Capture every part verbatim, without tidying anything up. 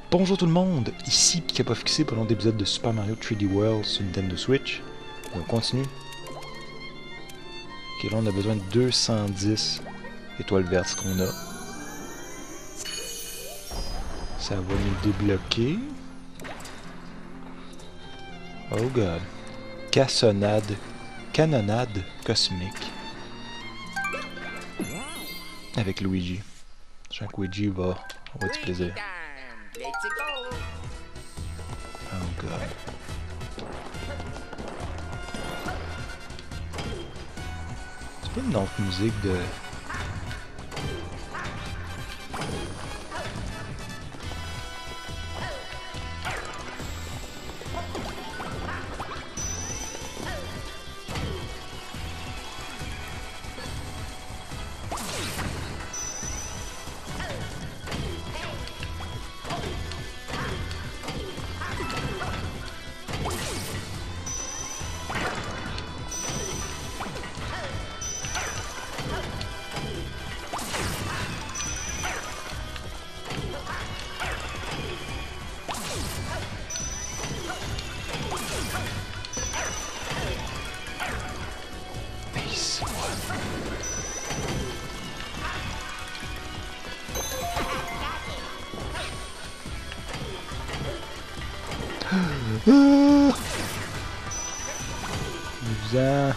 Bonjour tout le monde, ici Pikapofuxi pour l'autre épisode de Super Mario trois D World sur Nintendo Switch. Et on continue. Ok, là on a besoin de deux cent dix étoiles vertes qu'on a. Ça va nous débloquer. Oh god. Cassonade. Canonnade cosmique. Avec Luigi. Je sens que Luigi va avoir du plaisir. Oh god. C'est pas une autre musique de... Ah! Amusant.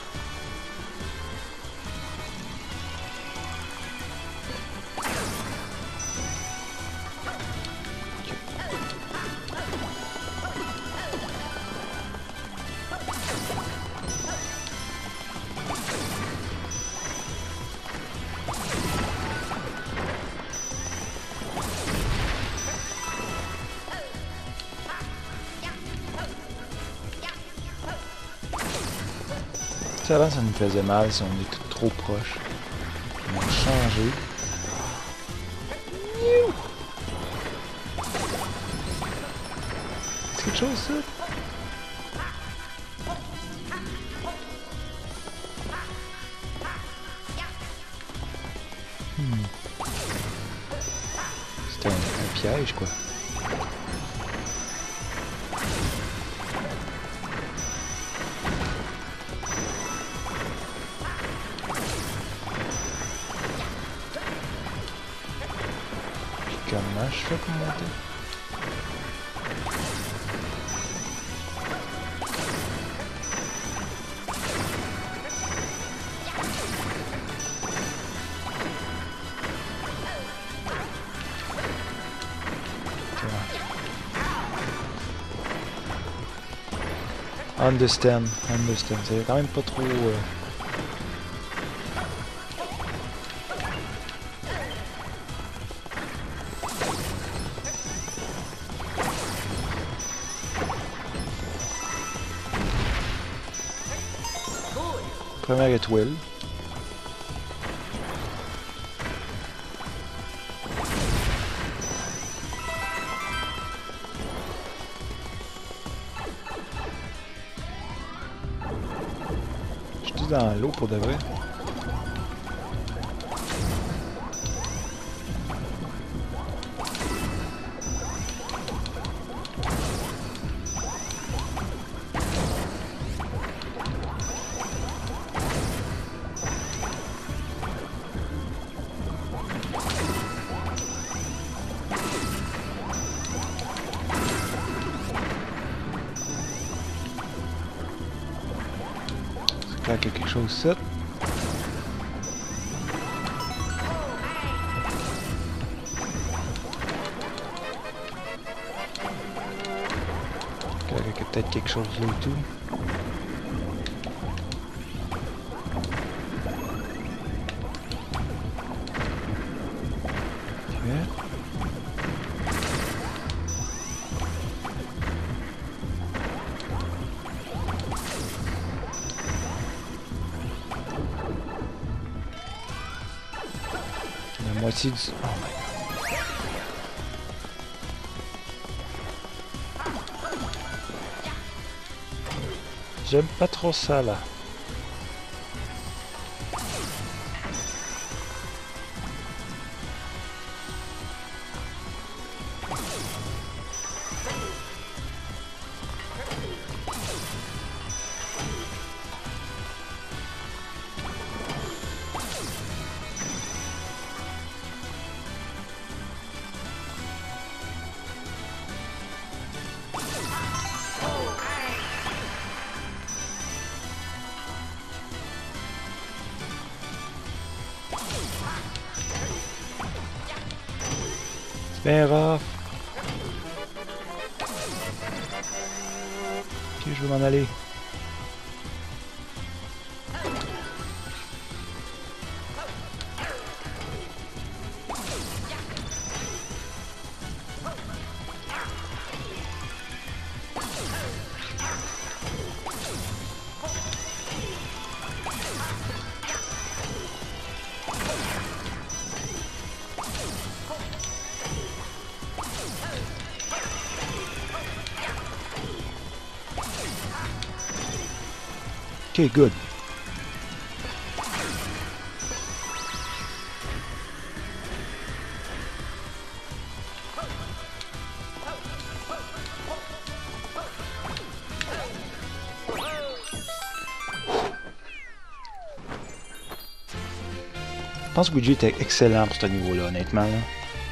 Avant ça nous faisait mal si on est trop proche. On a changé. C'est quelque chose ça? Hmm. C'est un, un piège quoi. Comment je fais pour monter? Understand, understand. C'est quand même pas trop... Euh... Première étoile. Je suis dans l'eau pour de vrai. Quelque chose ça. Peut-être quelque chose là et tout. La moitié du... Oh my god. J'aime pas trop ça là. bien rough. Ok, je veux m'en aller. Okay, good. Je pense que Luigi était excellent pour ce niveau-là, honnêtement. Là.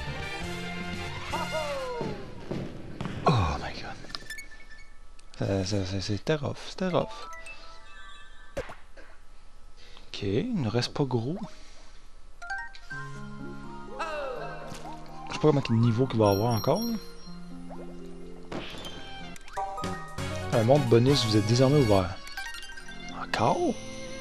Oh my god. C'était rough, c'était rough. Ok, il ne reste pas gros. Je sais pas comment quel niveau qu'il va avoir encore. Un monde bonus, vous êtes désormais ouvert. Encore?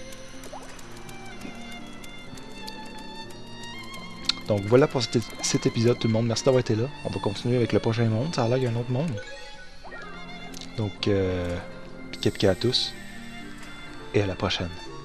Donc voilà pour cet, cet épisode tout le monde, merci d'avoir été là. On va continuer avec le prochain monde, ça a l'air qu'il y a un autre monde. Donc, euh, piquet piquet à tous, et à la prochaine.